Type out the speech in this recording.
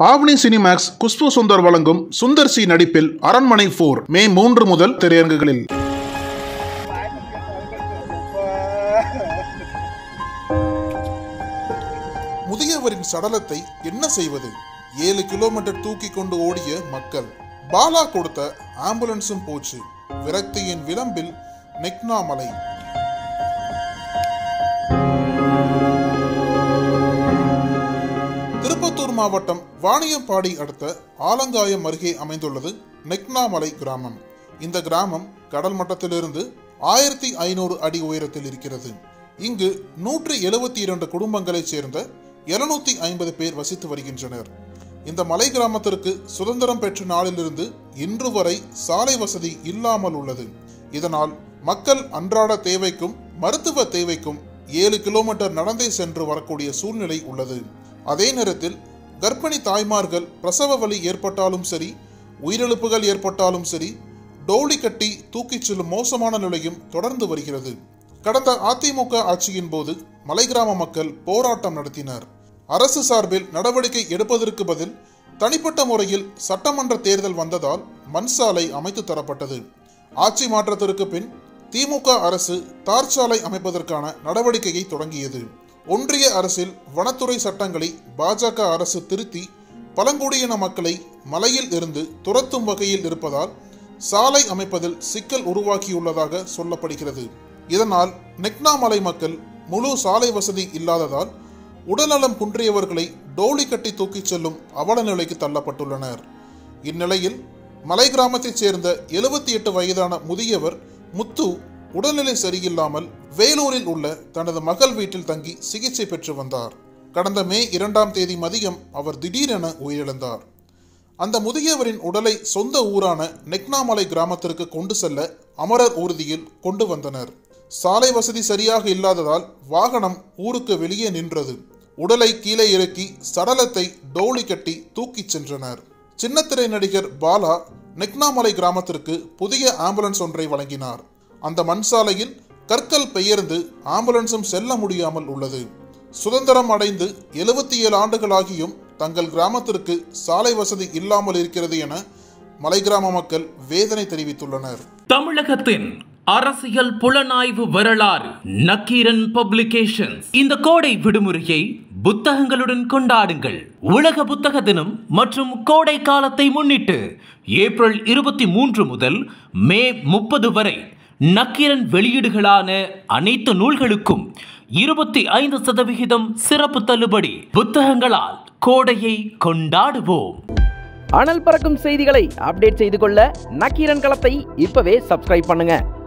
ஆவணி Cinemax Khushbu Sundar வழங்கும் Sundar C நடிப்பில் அரண்மனை 4 மே 3 முதல் திரையரங்குகளில். முதியவரின் சடலத்தை என்ன செய்வது? 7 கிலோமீட்டர் தூக்கி கொண்டு ஓடிய மக்கள். பாலா கொடுத்த ஆம்புலன்ஸும் போச்சு. விரக்தியின் விளம்பில் நெக்னா மலை. திருப்பத்தூர் மாவட்டம் வாணியம்பாடி அடுத்த ஆலங்காயம் அருகே அமைந்துள்ளது நெக்னா மலை கிராமம். இந்த கிராமம் கடல் மட்டத்திலிருந்து 1500 அடி உயரத்தில் இருக்கிறது. இங்கு 172 குடும்பங்களைச் சேர்ந்த 250 பேர் வசித்து வருகின்றனர். இந்த மலை கிராமத்திற்கு சுதந்திரம் பெற்ற நாளிலிருந்து இன்று வரை சாலை வசதி இல்லாமல் உள்ளது. இதனால் மக்கள் அன்றாட தேவைக்கும் மருத்துவ தேவைக்கும் 7 கிலோமீட்டர் நடந்தே சென்று வரக்கூடிய சூழ்நிலை உள்ளது. அதே நேரத்தில் கர்ப்பிணி தாய்மார்கள் பிரசவ வலி ஏற்பட்டாலும் சரி, உயிரிழப்புகள் ஏற்பட்டாலும் சரி, டோலி கட்டி தூக்கிச் செல்லும் மோசமான நிலையும் தொடர்ந்து வருகிறது. கடந்த அதிமுக ஆட்சியின் போது மலை கிராம மக்கள் போராட்டம் நடத்தினர். அரசு சார்பில் நடவடிக்கை எடுப்பதற்கு பதில் தனிப்பட்ட முறையில் சட்டமன்ற தேர்தல் வந்ததால் மண் சாலை அமைத்து தரப்பட்டது. ஆட்சி மாற்றத்திற்கு பின் திமுக அரசு தார் சாலை அமைப்பதற்கான நடவடிக்கையை தொடங்கியது. ஒன்றிய அரசில் வனத்துறை சட்டங்களை பாஜக அரசு திருத்தி பழங்குடியின மக்களை மலையில் இருந்து துரத்தும் வகையில் இருப்பதால் சாலை அமைப்பதில் சிக்கல் உருவாக்கியுள்ளதாக சொல்லப்படுகிறது. இதனால் நெக்னா மலை மக்கள் முழு சாலை வசதி இல்லாததால் உடல்நலம் குன்றியவர்களை டோலி கட்டி தூக்கிச் செல்லும் அவல நிலைக்கு தள்ளப்பட்டுள்ளனர். இந்நிலையில் மலை கிராமத்தைச் சேர்ந்த 78 வயதான முதியவர் முத்து உடல்நிலை சரியில்லாமல் வேலூரில் உள்ள தனது மகள் வீட்டில் தங்கி சிகிச்சை பெற்று வந்தார். கடந்த மே 2ஆம் தேதி மதியம் அவர் திடீரென உயிரிழந்தார். அந்த முதியவரின் உடலை சொந்த ஊரான நெக்னாமலை கிராமத்திற்கு கொண்டு செல்ல அமரர் ஊர்தியில் கொண்டு வந்தனர். சாலை வசதி சரியாக இல்லாததால் வாகனம் ஊருக்கு வெளியே நின்றது. உடலை கீழே இறக்கி சடலத்தை டோலி கட்டி தூக்கிச் சென்றனர். சின்னத்திரை நடிகர் பாலா நெக்னாமலை கிராமத்திற்கு புதிய ஆம்புலன்ஸ் ஒன்றை வழங்கினார். அந்த மண் சாலையில் கற்கள் பெயர்ந்து ஆம்புலன்ஸும் செல்ல முடியாமல் உள்ளது. சுதந்திரம் அடைந்து 77 ஆண்டுகளாகியும் தங்கள் கிராமத்திற்கு சாலை வசதி இல்லாமல் இருக்கிறது என மலை கிராம மக்கள் வேதனை தெரிவித்துள்ளனர். தமிழகத்தின் அரசியல் புலனாய்வு வரலாறு நக்கீரன் பப்ளிகேஷன்ஸ். இந்த கோடை விடுமுறையை புத்தகங்களுடன் கொண்டாடுங்கள். உலக புத்தக தினம் மற்றும் கோடை காலத்தை முன்னிட்டு ஏப்ரல் 23 முதல் மே 30 வரை நக்கீரன் வெளியீடுகளான அனைத்து நூல்களுக்கும் 25% சிறப்பு தள்ளுபடி. புத்தகங்களால் கோடையை கொண்டாடுவோம். அனல் பறக்கும் செய்திகளை அப்டேட் செய்து கொள்ள நக்கீரன் களத்தை இப்பவே சப்ஸ்கிரைப் பண்ணுங்க.